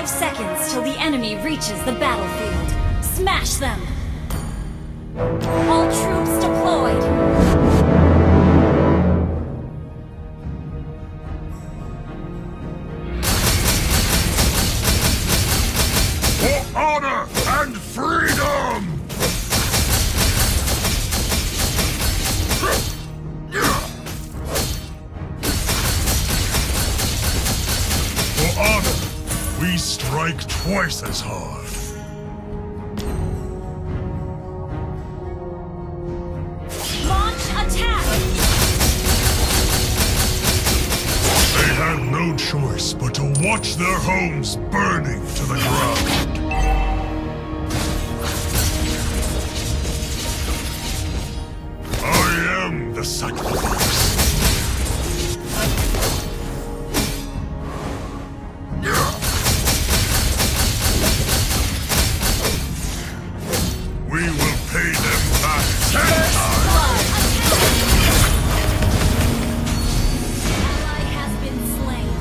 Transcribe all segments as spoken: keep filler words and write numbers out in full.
Five seconds till the enemy reaches the battlefield. Smash them! All troops deployed! For honor and freedom! For honor, we strike twice as hard. Launch attack! They had no choice but to watch their homes burning to the ground. I am the sacrifice. We will pay them back ten times. Ally has been slain.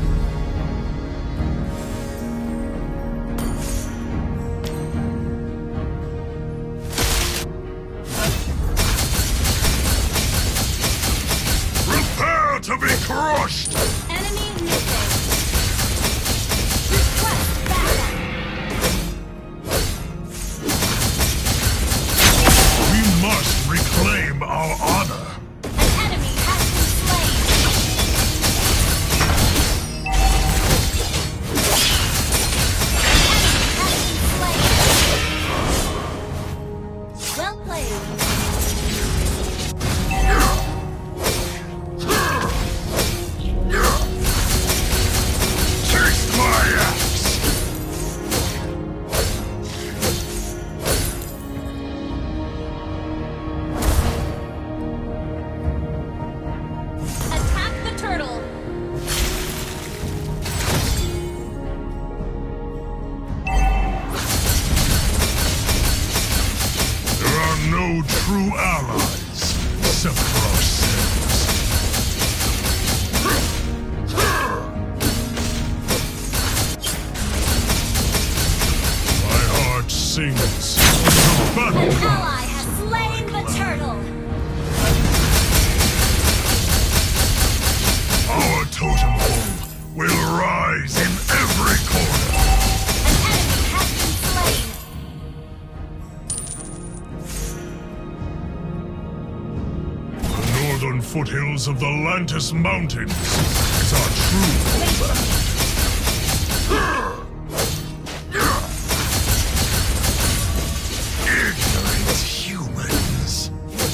Prepare to be crushed! Enemy missing. Request backup. We must reclaim our honor. An enemy has been slain. An enemy has been slain. Well played. Taste my axe! Attack the turtle. There are no true allies except for ourselves. My heart sings the battle An cry. ally has slain the turtle. Our totem pole will rise in every corner. An enemy has been slain. The northern foothills of the Lantis Mountains is our true homeland. Ignorant humans.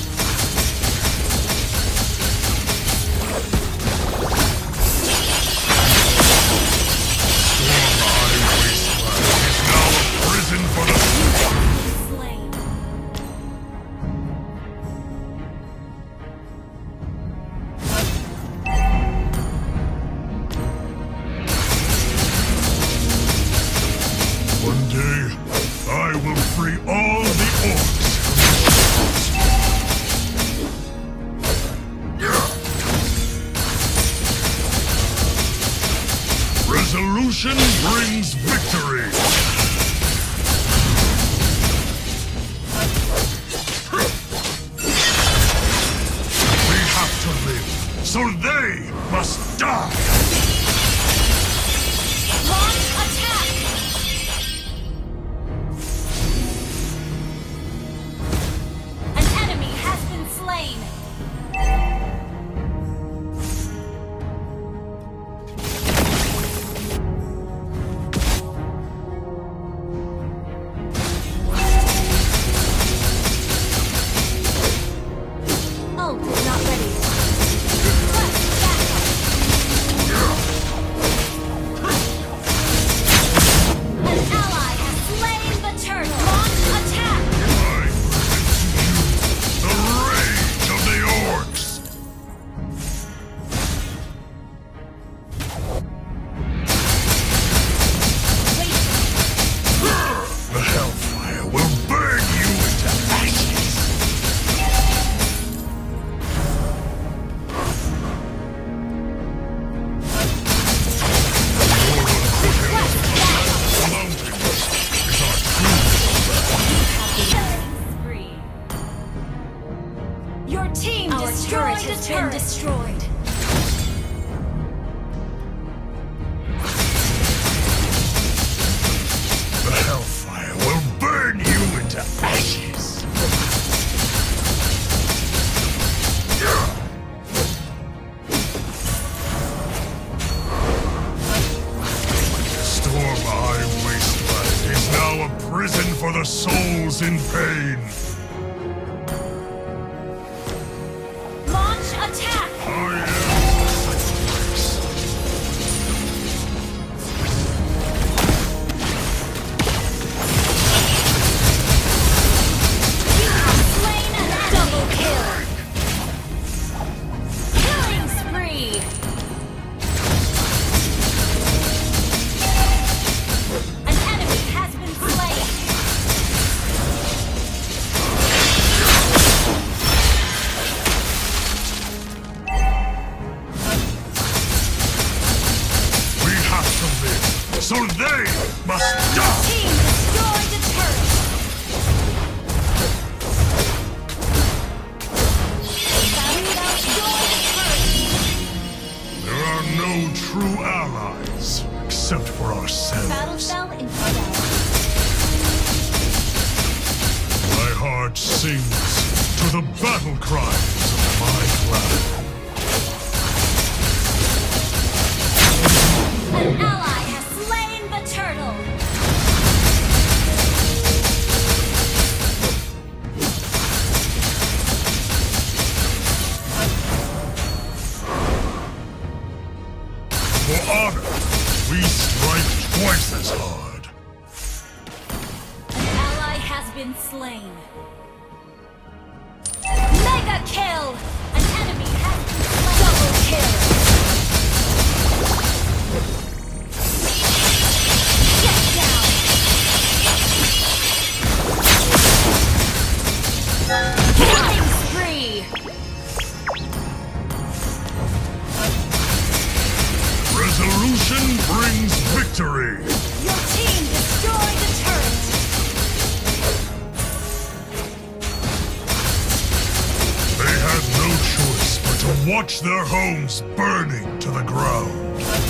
Storm-Eye Wasteland is now a prison for the Slain. One day, I will free all the orcs from the Resolution brings victory! We have to live, so they must die! Launch attack. An enemy has been slain. Ult is not ready. Request backup. been destroyed. The Hellfire will burn you into ashes. Stormeye Wasteland is now a prison for the souls in pain. Launch attack! I am Cyclops. You have slain an double kill! Killing spree! An enemy has been slain! We have to live, so they must die! Team destroyed the turret! Battle destroyed the turret! There are no true allies, except for ourselves. Battle cell infidelity. My heart sings to the battle cries of my clan. An ally has slain the turtle! For honor, we strike twice as hard. An ally has been slain. Mega kill! An enemy has been slain. Double kill! Get down! Killing spree! Resolution brings victory. Your team destroyed the turret! They had no choice but to watch their homes burning to the ground.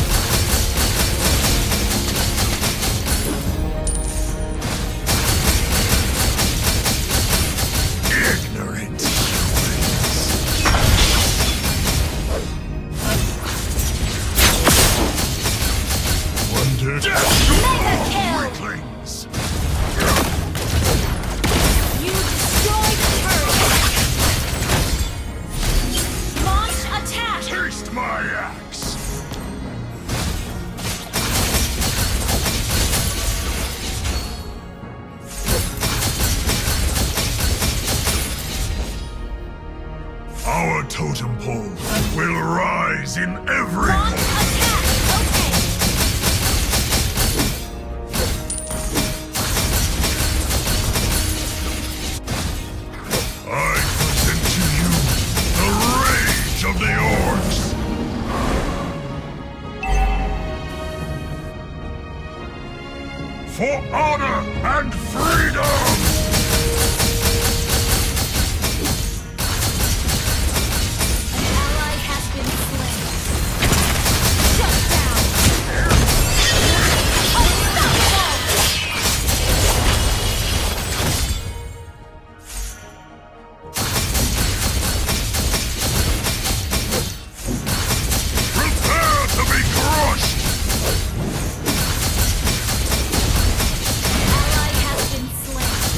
Ignorant humans. Wonder Mega kill! weaklings. You destroyed the turret! Launch attack! Taste my axe. Our totem pole will rise in every Launch corner. attack! Okay! I present to you the rage of the orcs. For honor and freedom! An ally has been slain. Shut down! Prepare to be crushed! An ally has been slain.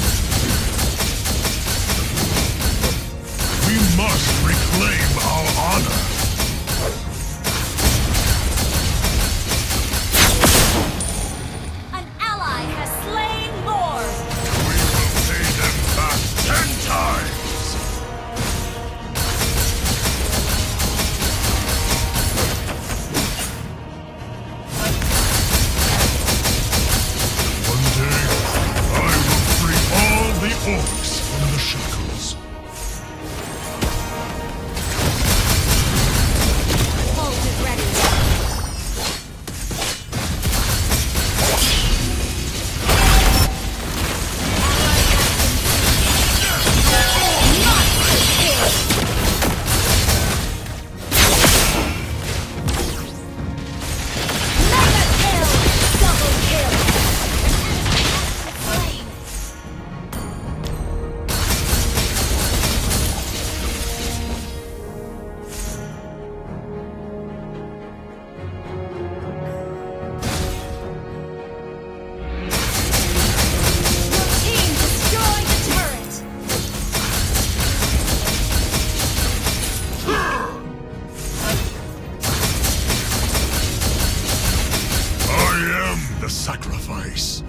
sacrifice.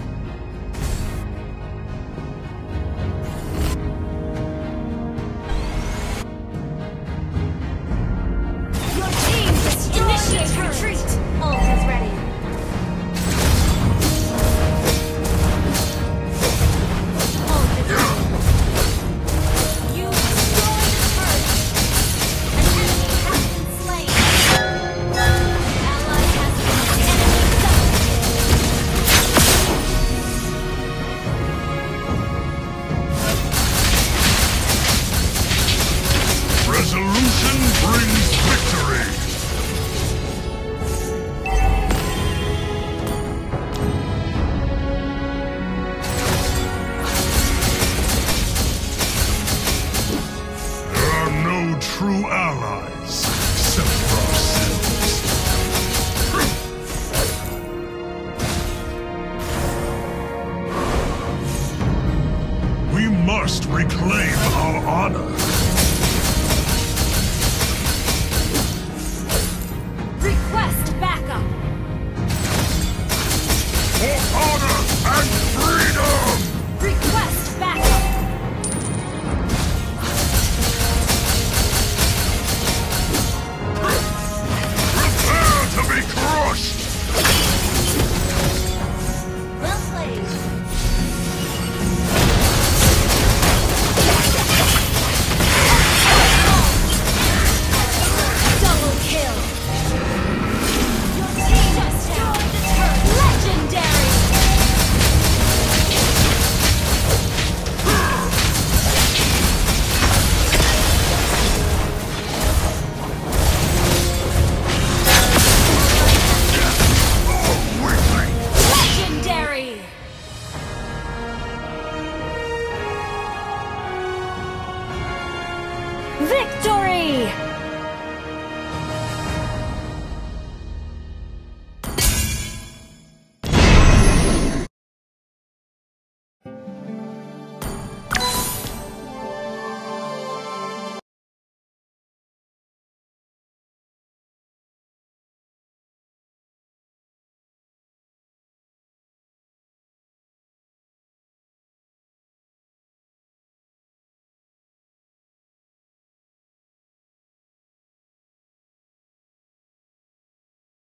Your team destroyed Initiate the retreat! Ult is ready. Ult is ready. You destroyed the turret. An enemy has been slain. Ally has been enemy double Resolution brings victory! There are no true allies except for ourselves. We must reclaim our honor.